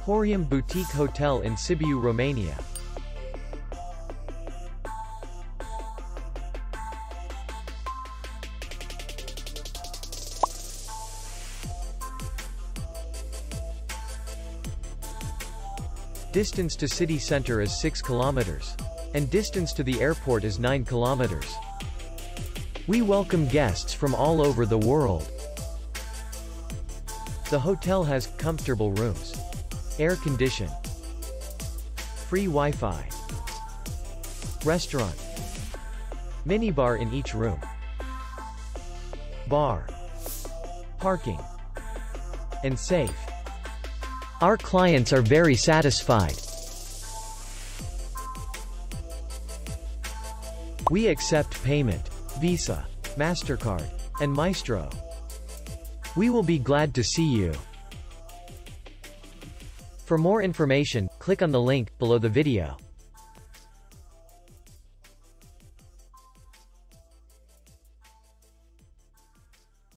Horeum Boutique Hotel in Sibiu, Romania. Distance to city center is 6 kilometers. And distance to the airport is 9 kilometers. We welcome guests from all over the world. The hotel has comfortable rooms, air condition, free Wi-Fi, restaurant, minibar in each room, bar, parking, and safe. Our clients are very satisfied. We accept payment, Visa, MasterCard, and Maestro. We will be glad to see you. For more information, click on the link below the video.